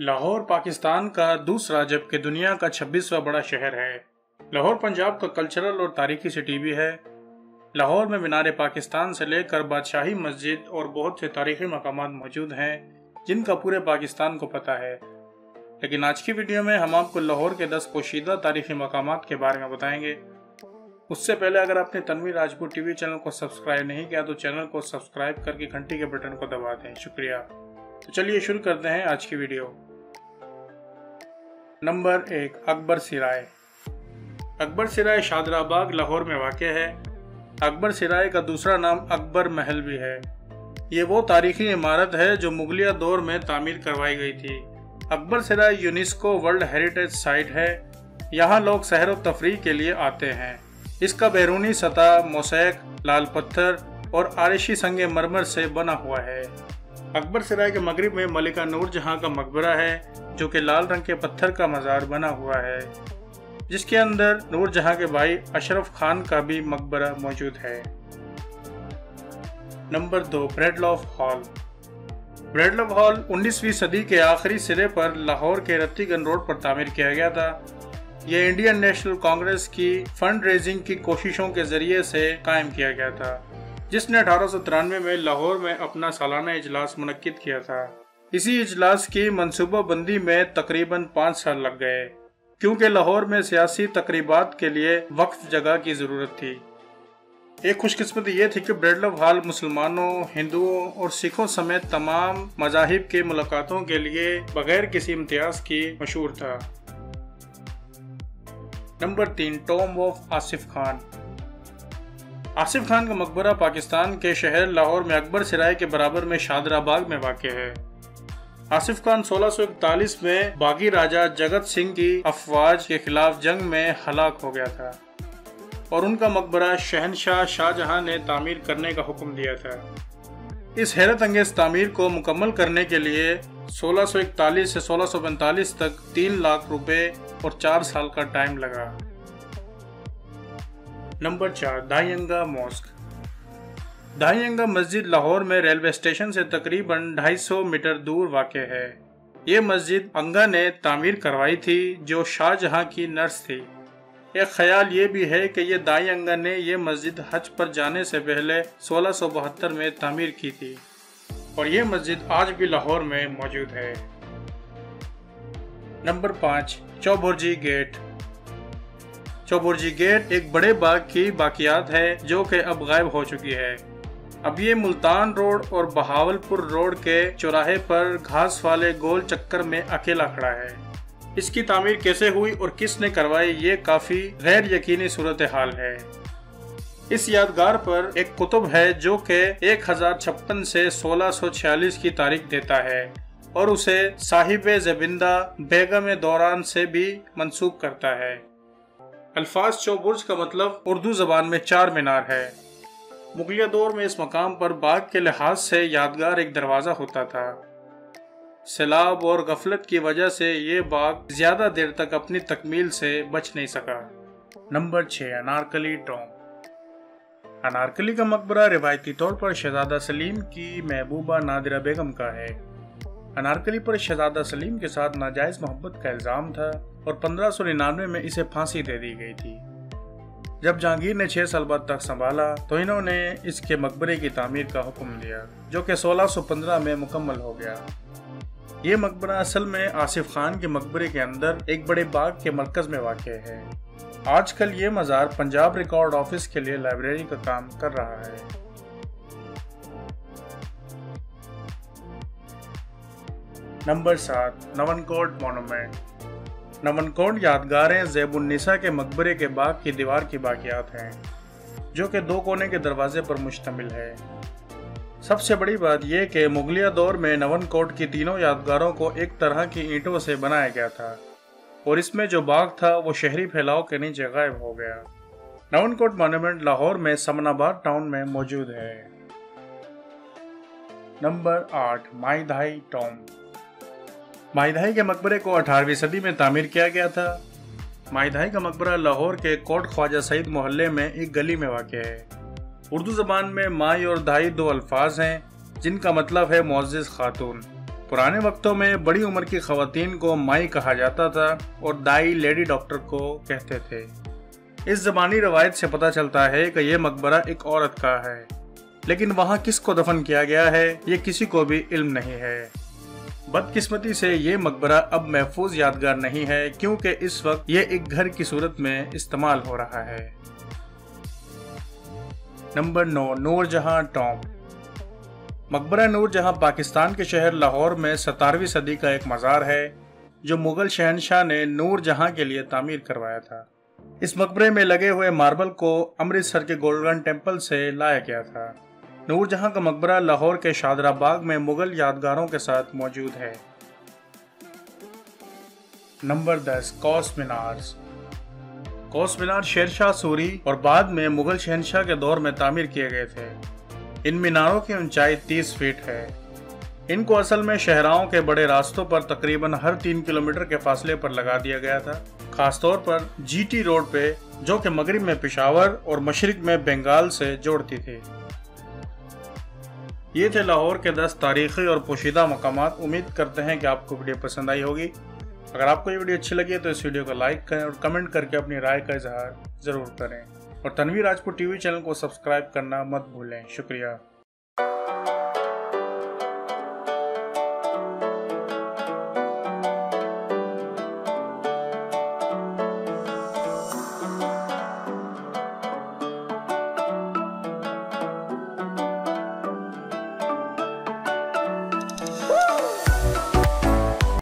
लाहौर पाकिस्तान का दूसरा जबकि दुनिया का 26वां बड़ा शहर है। लाहौर पंजाब का कल्चरल और तारीखी सिटी भी है। लाहौर में मीनार पाकिस्तान से लेकर बादशाही मस्जिद और बहुत से तारीखी मकामात मौजूद हैं जिनका पूरे पाकिस्तान को पता है। लेकिन आज की वीडियो में हम आपको लाहौर के 10 पोशीदा तारीखी मकामात के बारे में बताएंगे। उससे पहले अगर आपने तनवीर राजपूत टीवी चैनल को सब्सक्राइब नहीं किया तो चैनल को सब्सक्राइब करके घंटी के बटन को दबा दें। शुक्रिया। तो चलिए शुरू करते हैं आज की वीडियो। नंबर 1, अकबर सिराय। अकबर सिराय शादराबाग लाहौर में वाक़ है। अकबर सिराय का दूसरा नाम अकबर महल भी है। ये वो तारीखी इमारत है जो मुगलिया दौर में तामीर करवाई गई थी। Akbar Sarai UNESCO world heritage site है। यहाँ लोग सैर व तफरीह के लिए आते हैं। इसका बैरूनी सतह मोज़ैक, लाल पत्थर और आरिशी संगे मरमर से बना हुआ है। अकबर सिराय के मगरिब में मलिका नूर जहाँ का मकबरा है जो कि लाल रंग के पत्थर का मज़ार बना हुआ है, जिसके अंदर नूर जहाँ के भाई अशरफ खान का भी मकबरा मौजूद है। Number 2, Bradlaugh Hall. Bradlaugh Hall 19वीं सदी के आखिरी सिरे पर लाहौर के रत्तीगंज रोड पर तामीर किया गया था। यह इंडियन नेशनल कांग्रेस की फंड रेजिंग की कोशिशों के जरिए से कायम किया गया था, जिसने 1893 में लाहौर में अपना सालाना इजलास मुनक्किद किया था। इसी इजलास की मंसूबाबंदी में तकरीबन 5 साल लग गए, क्योंकि लाहौर में सियासी तकरीबात के लिए वक्फ जगह की ज़रूरत थी। एक खुशकिस्मती ये थी कि ब्रेडलॉफ हॉल मुसलमानों, हिंदुओं और सिखों समेत तमाम मज़ाहिब के मुलाकातों के लिए बगैर किसी इम्तियाज की मशहूर था। Number 3, tomb of Asif Khan. Asif Khan का मकबरा पाकिस्तान के शहर लाहौर में अकबर सिराय के बराबर में शादराबाग में वाक़ है। आसिफ खान 1641 में बागी राजा जगत सिंह की अफवाज के खिलाफ जंग में हलाक हो गया था और उनका मकबरा शहनशाह शाहजहां ने तामीर करने का हुक्म दिया था। इस हैरत अंगेज तामीर को मुकम्मल करने के लिए 1641 से 1645 तक 3 लाख रुपए और 4 साल का टाइम लगा। Number 4, दाईयंगा mask. दाईयंगा मस्जिद लाहौर में रेलवे स्टेशन से तकरीबन 250 मीटर दूर वाक़ है। ये मस्जिद अंगा ने तामीर करवाई थी जो शाहजहां की नर्स थी। एक ख्याल ये भी है कि ये दाईयंगा ने ये मस्जिद हज पर जाने से पहले 1672 में तामीर की थी और ये मस्जिद आज भी लाहौर में मौजूद है। Number 5, Chauburji gate. Chauburji gate एक बड़े बाग की बाकियात है जो कि अब गायब हो चुकी है। अब ये मुल्तान रोड और बहावलपुर रोड के चौराहे पर घास वाले गोल चक्कर में अकेला खड़ा है। इसकी तामीर कैसे हुई और किसने करवाई ये काफी गैर यकीनी सूरत हाल है। इस यादगार पर एक कुतुब है जो कि 1056 से 1646 की तारीख देता है और उसे साहिब ज़बिंदा बेगम दौरान से भी मंसूब करता है। अल्फाज चौबुर्ज का मतलब उर्दू जबान में 4 मीनार है। मुगलिया दौर में इस मकाम पर बाग के लिहाज से यादगार एक दरवाज़ा होता था। सैलाब और गफलत की वजह से ये बाग ज्यादा देर तक अपनी तकमील से बच नहीं सका। Number 6, Anarkali tomb. अनारकली का मकबरा रिवायती तौर पर शहजादा सलीम की महबूबा नादिरा बेगम का है। अनारकली पर शहजादा सलीम के साथ नाजायज मोहब्बत का इल्ज़ाम था और 1599 में इसे फांसी दे दी गई थी। जब जहांगीर ने 6 साल बाद तक संभाला तो इन्होंने इसके मकबरे की तामीर का हुक्म दिया जो कि 1615 में मुकम्मल हो गया। ये मकबरा असल में आसिफ खान के मकबरे के अंदर एक बड़े बाग के मरकज में वाक़ है। आजकल ये मज़ार पंजाब रिकॉर्ड ऑफिस के लिए लाइब्रेरी का काम कर रहा है। Number 7, नवनकोट monument. नवनकोट यादगारें ज़ैबुन्निसा के मकबरे के बाग की दीवार की बाकियात हैं जो कि 2 कोने के दरवाजे पर मुश्तमिल है। सबसे बड़ी बात यह कि मुगलिया दौर में नवनकोट की तीनों यादगारों को एक तरह की ईंटों से बनाया गया था और इसमें जो बाग था वो शहरी फैलाव के नीचे गायब हो गया। नवनकोट मॉन्यूमेंट लाहौर में समनाबाद टाउन में मौजूद है। Number 8, माईधाई tomb. माईधाई के मकबरे को 18वीं सदी में तामीर किया गया था। माईधाई का मकबरा लाहौर के कोट ख्वाजा सईद मोहल्ले में एक गली में वाक़ है। उर्दू ज़बान में माई और धाई 2 अल्फाज हैं जिनका मतलब है मुअज़्ज़िज़ खातून। पुराने वक्तों में बड़ी उम्र की खवातीन को माई कहा जाता था और दाई लेडी डॉक्टर को कहते थे। इस ज़बानी रवायत से पता चलता है कि यह मकबरा एक औरत का है, लेकिन वहाँ किसको दफन किया गया है ये किसी को भी इल्म नहीं है। बदकिस्मती से ये मकबरा अब महफूज यादगार नहीं है, क्योंकि इस वक्त ये एक घर की सूरत में इस्तेमाल हो रहा है। Number 9, Noorjahan tomb. मकबरा नूरजहां पाकिस्तान के शहर लाहौर में 17वीं सदी का एक मज़ार है जो मुगल शहनशाह ने नूरजहां के लिए तामीर करवाया था। इस मकबरे में लगे हुए मार्बल को अमृतसर के गोल्डन टेम्पल से लाया गया था। नूरजहां का मकबरा लाहौर के शादरा बाग में मुगल यादगारों के साथ मौजूद है। नंबर 10, कौस मीनार। कौस मीनार शेरशाह सूरी और बाद में मुगल शहनशाह के दौर में तामीर किए गए थे। इन मीनारों की ऊंचाई 30 फीट है। इनको असल में शहराओं के बड़े रास्तों पर तकरीबन हर 3 किलोमीटर के फासले पर लगा दिया गया था, खासतौर पर जीटी रोड पे, जो कि मगरिब में पेशावर और मशरिक में बंगाल से जोड़ती थी। ये थे लाहौर के 10 तारीखी और पोशीदा मकामात। उम्मीद करते हैं कि आपको वीडियो पसंद आई होगी। अगर आपको ये वीडियो अच्छी लगी है तो इस वीडियो को लाइक करें और कमेंट करके अपनी राय का इजहार ज़रूर करें, और तनवीर राजपूत टीवी चैनल को सब्सक्राइब करना मत भूलें। शुक्रिया।